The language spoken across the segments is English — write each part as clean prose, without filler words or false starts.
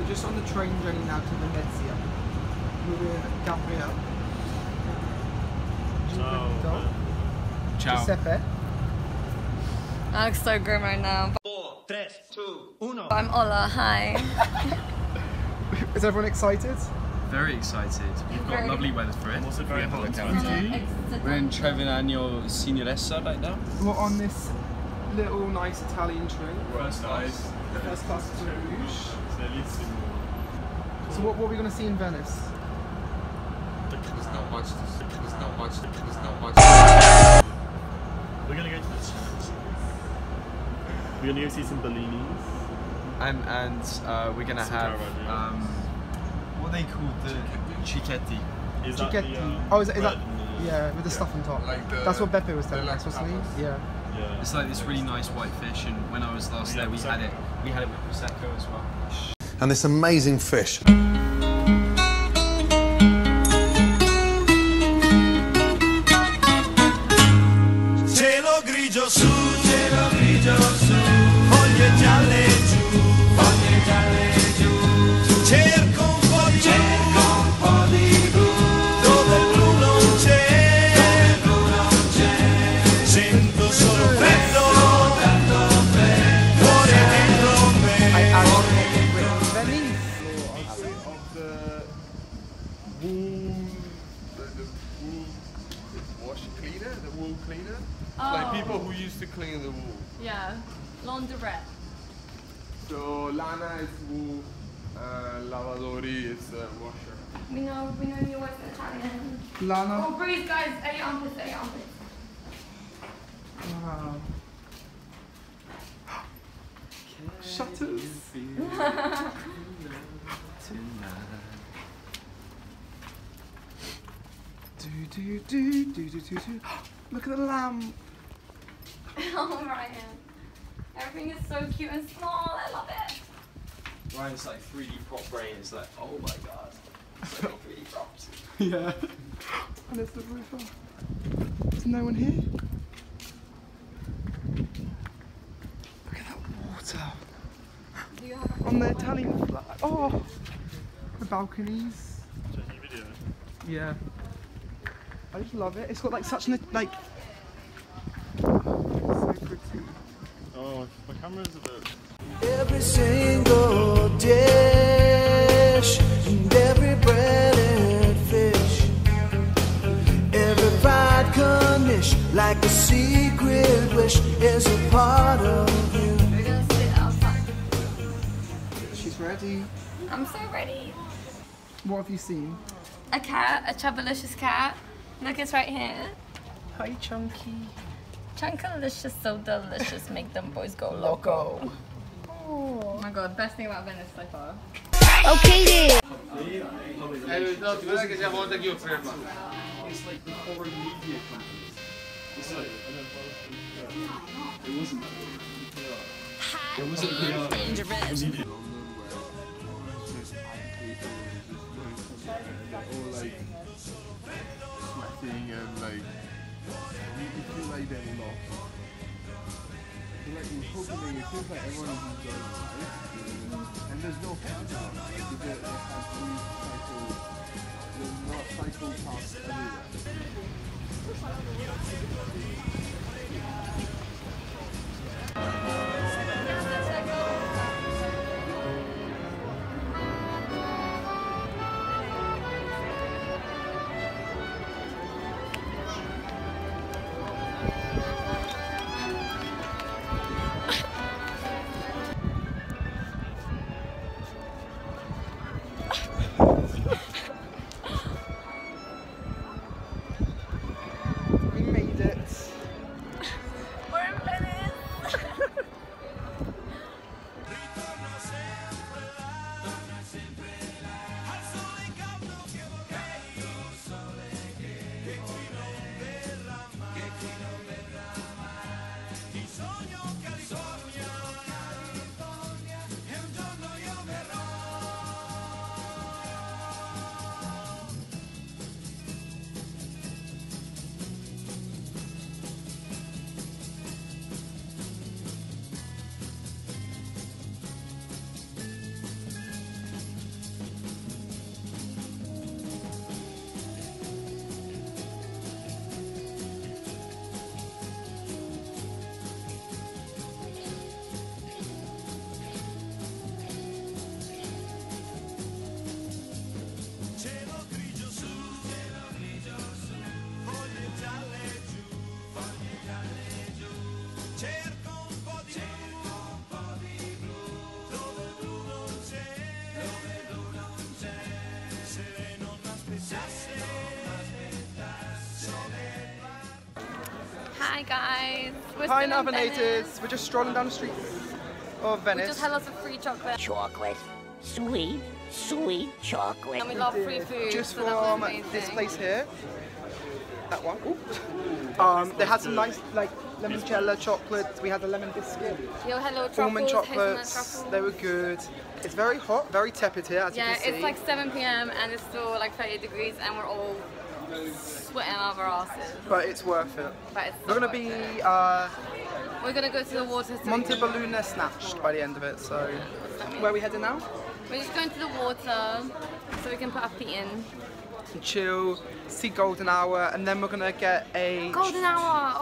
just on the train journey now to Venezia. We're with Gabriel. Ciao. Ciao. Giuseppe. I look so grim right now. 4, 3, 2, 1. I'm Ola, hi. Is everyone excited? Very excited. We've got lovely weather for it. I'm also very hot. We're in Trevignano Signoressa right now. We're on this little nice Italian train. First class. First class to Rouge. Bellissimo. So what are we going to see in Venice? There's not much. We're gonna go to the church. We're gonna go see some Bellinis. And we're gonna have what they call the cicchetti. Is that Cicchetti. the, Oh, is that? bread Yeah, with the stuff on top. Like That's what Beppe was telling us, wasn't he? Yeah. Yeah. It's like this really nice white fish, and when I was last there, we had it with prosecco as well. And this amazing fish. Cielo grigio su, foglie gialle giù, cerco un po' di blu, dove il blu non c'è, sento solo freddo, cuore dentro me. Venice. Of the wool, the wool wash cleaner, the wool cleaner. Like people who used to clean the wool. Yeah, laundrette. So lana is wool, lavadori is washer. We know you was Italian. Lana. Oh, breathe, guys. A armpits. Wow. Shutters. Do. Look at the lamp. Oh, Ryan. Everything is so cute and small. I love it. Ryan's like 3D prop brain is like, oh my god. So 3D props. Yeah. And it's the roof off. There's no one here. Look at that water. Do you have On the Italian flag. Oh! The balconies. Checking video. Yeah. I just love it. It's got like such an like. So pretty. Oh, my camera's a bit. Every single dish and every breaded fish, every fried cornish, like a secret wish, is a part of you. We're gonna sit outside. She's ready. I'm so ready. What have you seen? A cat, a chubalicious cat. Look, it's right here. Hi, Chunky. Chunkalicious, so delicious, make them boys go loco. Oh my god, best thing about Venice so far. Okay then. No, ti guarda che sia volta che io fermo. It's like the horror media companies. It's like, it wasn't. It wasn't Dangerous. All like sweating and like you feel like they're lost. So like in Copenhagen, it feels like everyone is enjoying life, and there's no countdown. Like you get there's not cycle paths everywhere. We made it. We're in Venice. Hi guys. Hi Narvanators. We're just strolling down the streets of Venice. We just had lots of free chocolate. Chocolate. Sweet, sweet chocolate. And we love free food. Just so that was from amazing. this place here. That one. They had some nice like limoncello chocolates. We had a lemon biscuit. Yo, hello, truffles, Almond hazelnut chocolates. truffles. They were good. It's very hot, very tepid here, as you Yeah, can see. it's like 7 p.m. and it's still like 30 degrees and we're all sweating out of our asses. But it's worth it. But it's We're so gonna worth be it. We're gonna go to the water. So Monte Balluna snatched by the end of it. So where are we heading now? we're just going to the water so we can put our feet in. And chill, see golden hour, and then we're gonna get a Golden hour!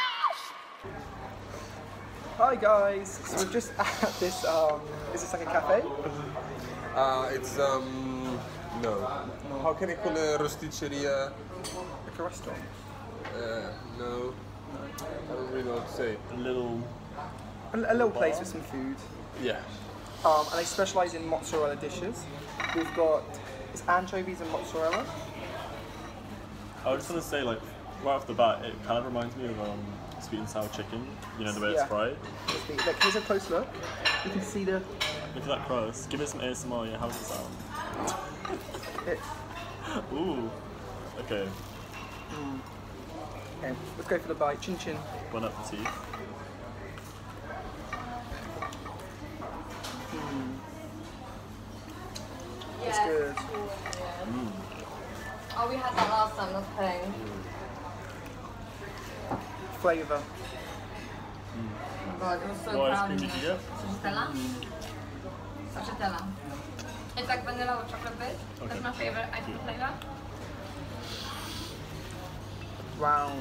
Hi guys. So we're just at this. Is this like a cafe? It's no. How can I call it rosticceria? Like a restaurant. No. I don't really know what to say. A little. A little place with some food. Yeah. And they specialise in mozzarella dishes. We've got it's anchovies and mozzarella. I was just gonna say, like, right off the bat, it kind of reminds me of sweet and sour chicken. You know, the way it's fried. Look, here's a close look. You can see the. Look at that crust. Give it some ASMR. Yeah, how does it sound? Ooh. Okay. Okay, let's go for the bite. Chin chin. One up the teeth. It's good. Oh, we had that last time, that's paying. Flavour. Oh my god, it was so What ice proud cream of did me. you get? Stracciatella. Stracciatella. It's like vanilla with chocolate bit. That's my favorite ice cream flavor. Wow.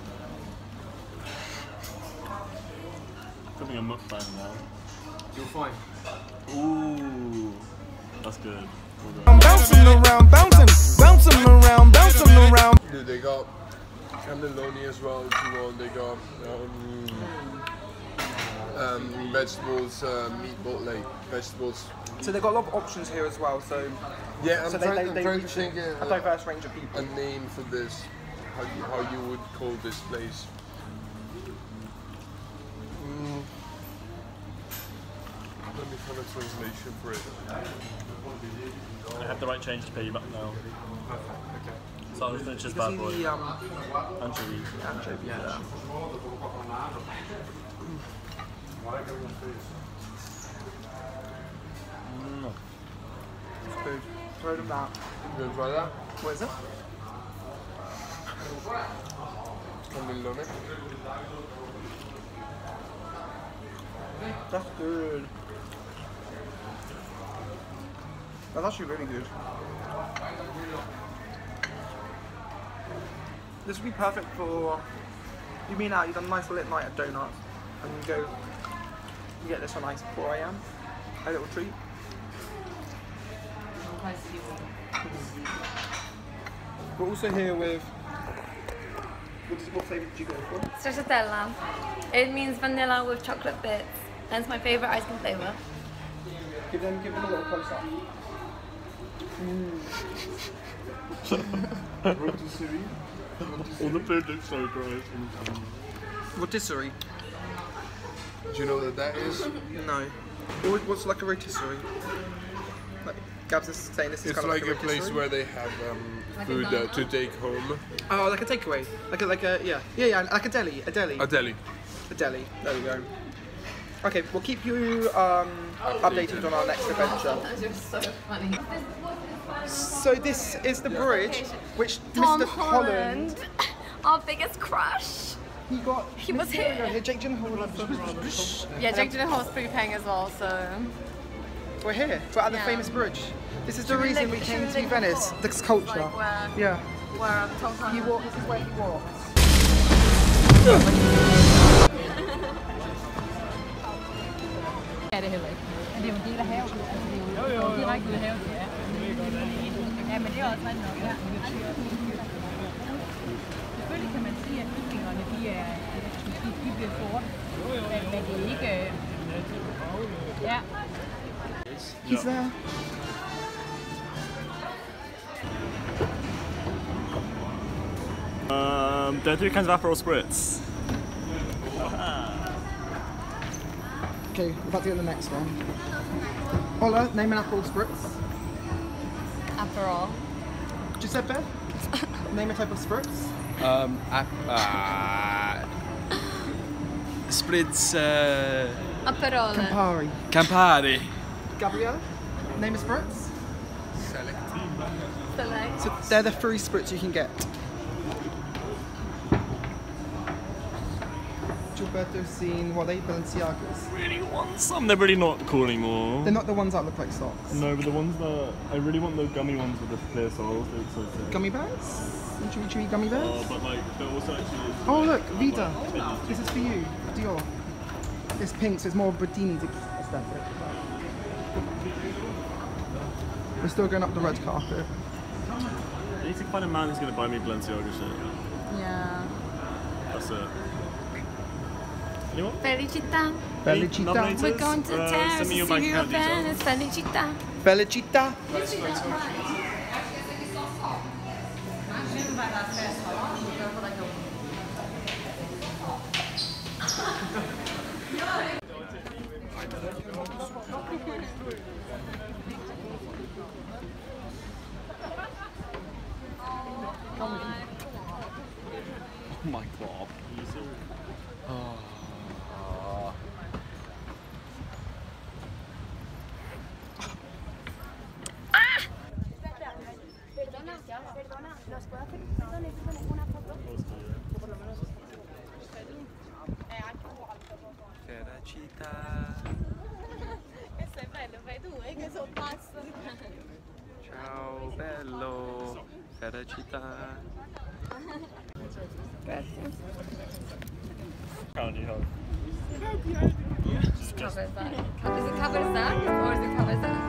Filming a mukbang now. You're fine. Ooh. That's good. I'm bouncing around, bouncing around, bouncing around. Dude, they got cannelloni as well if you want. They got vegetables, meatball, like vegetables. So they've got a lot of options here as well. So Yeah, I'm so trying to reach think a diverse range of people. a name for this. How you would call this place? Let me find a translation for it. I have the right change to pay you back now. Okay. So I'll just finish this You can bad boy. see the Anchovy. anchovy there. It's good. Throw them out. You gonna try that? What is it? Cannelloni. That's good. That's actually really good. This would be perfect for you mean out, you've done a nice lit night at Donuts and you go you get this on ice 4 AM. A little treat. We're also here with what flavour did you go for? Stracciatella. It means vanilla with chocolate bits. And it's my favorite ice cream flavor. Give them a little close up. Rotisserie. All the food looks so gross. Rotisserie? Do you know what that is? No. What's like a rotisserie? Like Gabs is saying this is It's kind of like a place rotisserie? where they have food to take home. Oh, like a takeaway. Like a yeah, like a deli. A deli. A deli. There we go. Okay, we'll keep you updated on our next adventure. You're so funny. So this is the bridge which Tom Mr. Holland. Our biggest crush. He was here. Jake Gyllenhaal. Yeah, Jake Gyllenhaal's pretty paying as well, so. We're here. We're at the Yeah. famous bridge. This is the Should we reason look- we should came we to look Venice. before? This culture. Like where, Yeah. where Tom Holland. He walks. This is where he walks. Ja, det er heller ikke. Men det er jo en del af havet. Altså, det er jo direkte ud af havet, ja. Ja, men det er også rigtig nok, ja. Selvfølgelig kan man sige, at bygningerne, de bliver sorte. Men det er ikke... Ja. He's there. There are three kinds of Aperol spritz. Okay, we're about to go to the next one. Ola, name an apple spritz. Aperol. Giuseppe, name a type of spritz. Spritz. Aperol. Campari. Campari. Gabrielle, name a spritz. Select. So they're the 3 spritz you can get. Gilberto's seen, what are they? Balenciagas. Really want some. They're really not cool anymore. They're not the ones that look like socks. No, but the ones that I really want, the gummy ones with the clear soles. They look so sick. Gummy bears? Chewy gummy bears? But like, they're also actually. Oh look, Vita. This is for you, Dior. It's pink, so it's more Brodini aesthetic. We're still going up the red carpet. I need to find a man who's going to buy me Balenciaga shit. Yeah. That's it. Anyone? Felicita. Felicita. We're going to Terrace, send me your bank account details. Felicita. Felicita. Oh my god. Oh. Ciao bello, felicità. Can't you help? Just covers that. Is it covers that or is it covers that?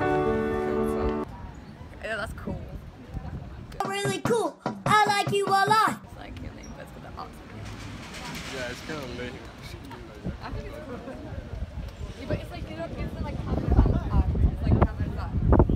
Yeah, that's cool. Really cool. I like you a lot. It's like your name, but it's got the heart. Yeah, it's kind of lame. I think it's cool. Yeah, but it's like, you know, it's like covers that art. It's like covers that.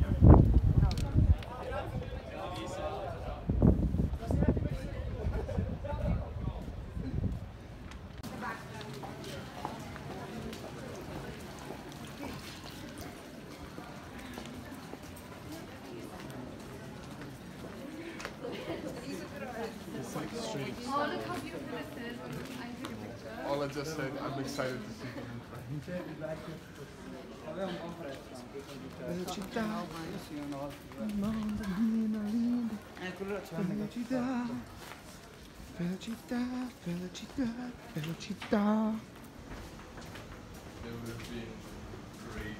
Oh, look how beautiful this is. I took a picture. All I just said, I'm excited to see them in front. Felicita, felicita, felicita. They would have been great.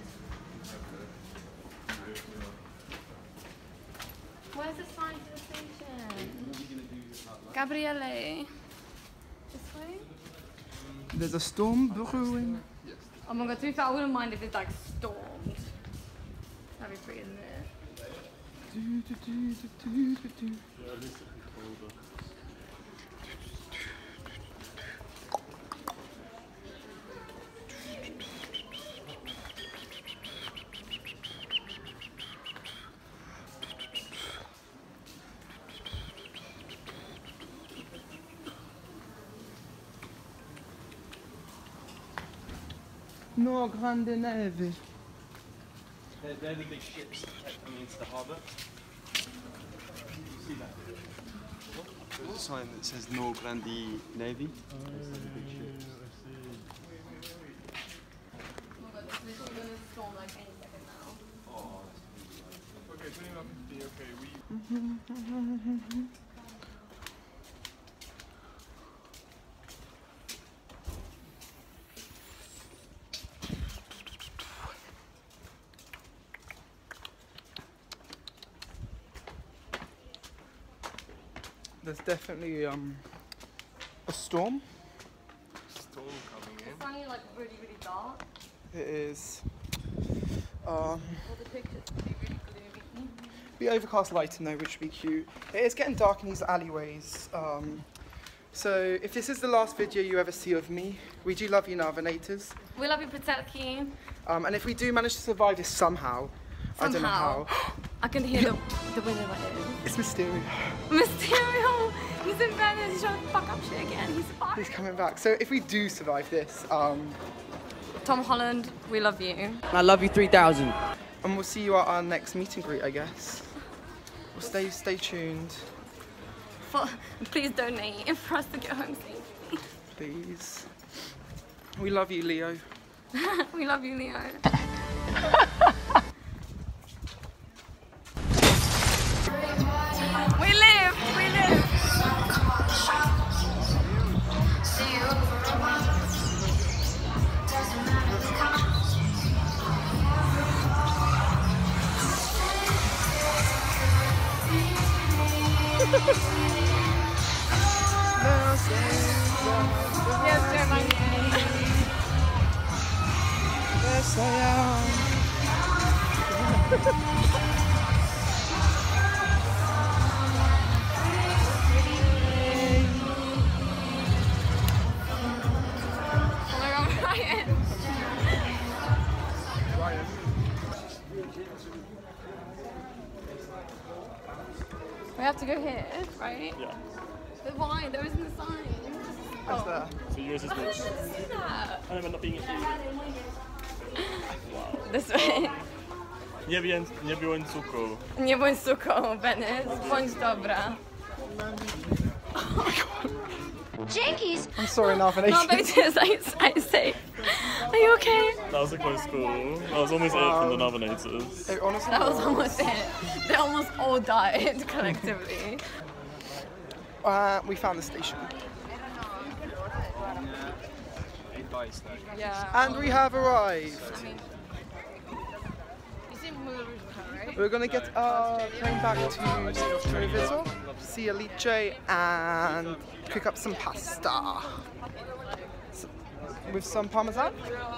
Where's the sign to the station? Gabriele. This way? There's a storm brewing. Oh my god, to be fair, I wouldn't mind if it's like stormed. That'd be pretty, isn't it? Yeah, at least it'd be colder. No grande neve. They're the big ships coming into the harbour. You see that? There's a sign that says No Grandi Navy. Those are the big ships. Oh my god, this is literally gonna storm like any second now. Oh, Okay, 2150, okay, we... There's definitely a storm. Storm coming in. It's finally like really, really dark. It is. All the pictures would be really gloomy. Be overcast lighting though, which would be cute. It is getting dark in these alleyways. So if this is the last video you ever see of me, we do love you, Narvanators. We love you, Patelki. And if we do manage to survive this somehow, I don't know how. I can hear the wind in my ears. It's Mysterio. Mysterio! He's in Venice, he's trying to fuck up shit again. He's fine. He's coming back. So if we do survive this, Tom Holland, we love you. I love you 3000. And we'll see you at our next meet and greet, I guess. Well, stay tuned. Please donate for us to get home safely. Please. We love you, Leo. We love you, Leo. We live! Yes, Germany. Yes, I am. Oh my God, Ryan. We have to go here, right? Yeah. But why? There isn't a sign. What's that? So yours is I which? didn't see that. I remember not being at you. Wow. This way. Nie byłem suko. Nie bądź suką, Venice. Bądź dobra. Jinkies! I'm sorry, Narvanator. Narvanator, I say. Are you okay? That was a close call. That was almost it from the Narvanators. It honestly That was almost it. They almost all died collectively. We found the station. Yeah. And we have arrived. I mean, right? We're gonna get our train back to Treviso, see Alice, and cook up some pasta. With some parmesan?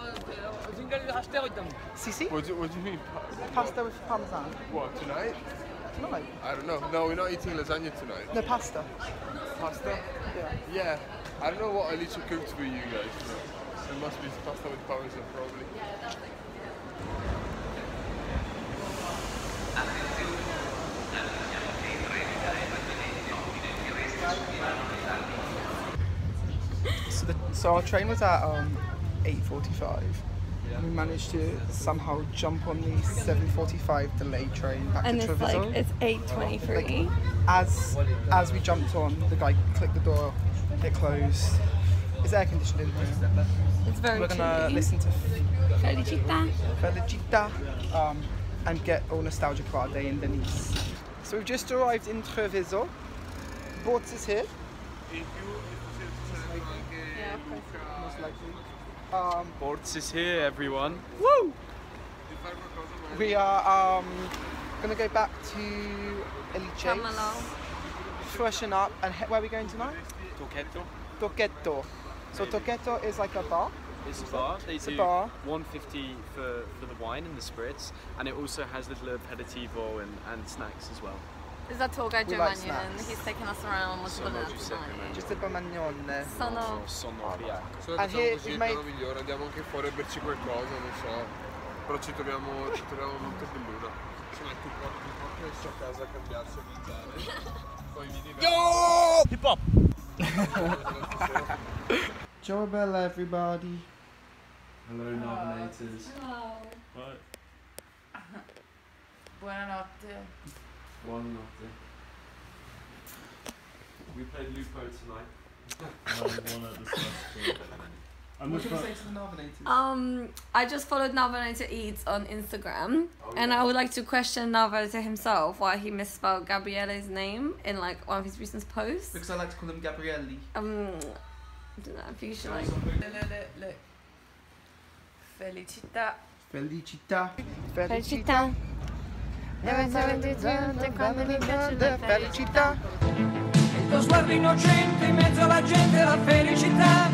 Sisi? What do you mean? Pasta with parmesan. What, tonight? Tonight? I don't know. No, we're not eating lasagna tonight. No, pasta. Pasta? Yeah. Yeah. I don't know what Alicia cooked for you guys. It must be pasta with parmesan, probably. So our train was at 8:45. And we managed to somehow jump on the 7:45 delayed train back And to it's Treviso. like, it's 8:23. As we jumped on, the guy clicked the door, it closed. It's air conditioned in here. It's very We're gonna chilly. listen to Felicita. Felicita and get all nostalgic for our day in Venice. So we've just arrived in Treviso. Boats is here. Yeah, of course. Most likely. Boards is here, everyone. Woo! We are gonna go back to Elice's, Camelo. freshen up, and where are we going tonight? Tochetto. So Tochetto is like a bar. It's a bar. They It's a do bar. $1.50 for the wine and the spirits, and it also has little aperitivo and snacks as well. Is that tour guide We like Giovanni and snacks. he's taking us around with Sono balloons Giuseppe tonight. Magnoni. Giuseppe Magnone. Sono ubriaco. Solo And facciamo here così we è made- il modo migliore, andiamo anche fuori a berci qualcosa, non so. Però ci troviamo molto belluna. Ci metti un po' adesso a casa a cambiarsi a mangiare. Poi vieni Hip hop! Ciao bella everybody. Hello, Narvanators. Right. Buonanotte. One notte. We played Lupo tonight. I want to discuss it. I'm What just should we trying- say to the Narvanators? I just followed Narvanator Eats on Instagram, and I would like to question Narvanator himself why he misspelled Gabriele's name in like one of his recent posts. Because I like to call them Gabrielli. I don't know if you should like. Look. Felicita. Felicita. Felicita. Felicita. Il tuo sguardo innocente in mezzo alla gente la felicità